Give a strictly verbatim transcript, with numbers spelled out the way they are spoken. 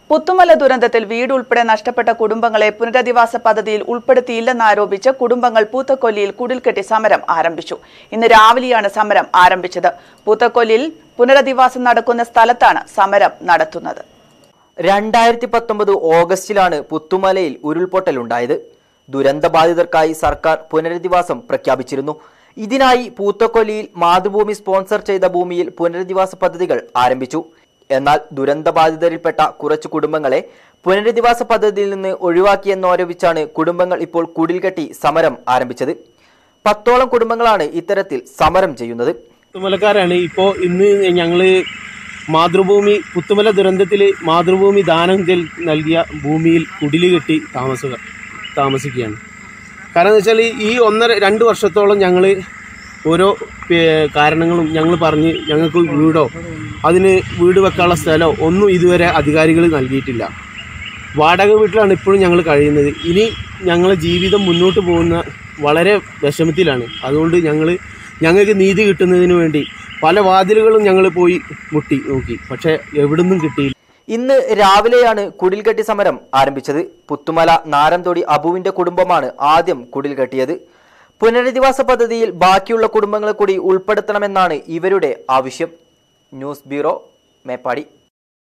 പുത്തുമല ദുരന്തത്തിൽ വീട് ഉൾപ്പെടെ നഷ്ടപ്പെട്ട കുടുംബങ്ങളെ പുനരധിവാസ പദ്ധതിയിൽ ഉൾപ്പെടുത്തിയില്ലെന്നാരോപിച്ച് കുടുംബങ്ങൾ പൂത്തക്കൊല്ലിയിൽ കുടിൽകെട്ടി സമരം ആരംഭിച്ചു. ഇന്ന് രാവിലെയാണ് സമരം ആരംഭിച്ചത്. പൂത്തക്കൊല്ലിയിൽ പുനരധിവാസം നടക്കുന്ന സ്ഥലത്താണ് സമരം നടത്തുന്നത്. രണ്ടായിരത്തി പത്തൊമ്പത് ഓഗസ്റ്റിലാണ് പുത്തുമലയിൽ ഉരുൾപൊട്ടലുണ്ടായത്. ദുരന്തബാധിതർക്കായി സർക്കാർ പുനരധിവാസം പ്രഖ്യാപിച്ചിരുന്നു. ഇതിനായി പൂത്തക്കൊല്ലിയിൽ മാതൃഭൂമി സ്പോൺസർ ചെയ്ത ഭൂമിയിൽ പുനരധിവാസ പദ്ധതികൾ ആരംഭിച്ചു. എന്നാൽ ദുരന്തബാധിതരിൽപ്പെട്ട കുറച്ചു കുടുംബങ്ങളെ പുനരധിവാസ പദ്ധതിയിൽ നിന്ന് ഒഴിവാക്കിയെന്നാരോപിച്ചാണ് കുടുംബങ്ങൾ ഇപ്പോൾ കുടിൽകെട്ടി സമരം ആരംഭിച്ചത്. പത്തോളം കുടുംബങ്ങളാണ് ഇത്തരത്തിൽ സമരം ചെയ്യുന്നത്. പുത്തുമലക്കാരാണ്. ഇപ്പോൾ ഇന്ന് ഞങ്ങള് മാതൃഭൂമി പുത്തുമല ദുരന്തത്തിൽ മാതൃഭൂമി ദാനം നൽകിയ ഭൂമിയിൽ കുടില് കെട്ടി താമസ താമസിക്കുകയാണ്. കാരണം എന്ന് വെച്ചാൽ ഈ ഒന്നര രണ്ട് വർഷത്തോളം ഞങ്ങൾ ഓരോ കാരണങ്ങളും ഞങ്ങൾ പറഞ്ഞ് ഞങ്ങൾക്ക് വീടോ അതിന് വീട് വെക്കാനുള്ള സ്ഥലമോ ഒന്നും ഇതുവരെ അധികാരികൾ നൽകിയിട്ടില്ല. വാടക വീട്ടിലാണ് ഇപ്പോഴും ഞങ്ങൾ കഴിയുന്നത്. ഇനി ഞങ്ങളെ ജീവിതം മുന്നോട്ട് പോകുന്ന വളരെ വിഷമത്തിലാണ്. അതുകൊണ്ട് ഞങ്ങൾ ഞങ്ങൾക്ക് നീതി കിട്ടുന്നതിന് വേണ്ടി പല വാതിലുകളും ഞങ്ങൾ പോയി മുട്ടി നോക്കി, പക്ഷേ എവിടുന്നും കിട്ടിയില്ല. ഇന്ന് രാവിലെയാണ് കുടിൽകെട്ടി സമരം ആരംഭിച്ചത്. പുത്തുമല നാരംതൊടി അബുവിന്റെ കുടുംബമാണ് ആദ്യം കുടിൽകെട്ടിയത്. പുനരധിവാസ പദ്ധതിയിൽ ബാക്കിയുള്ള കുടുംബങ്ങളെ കൂടി ഉൾപ്പെടുത്തണമെന്നാണ് ഇവരുടെ ആവശ്യം. News bureau, Meppadi.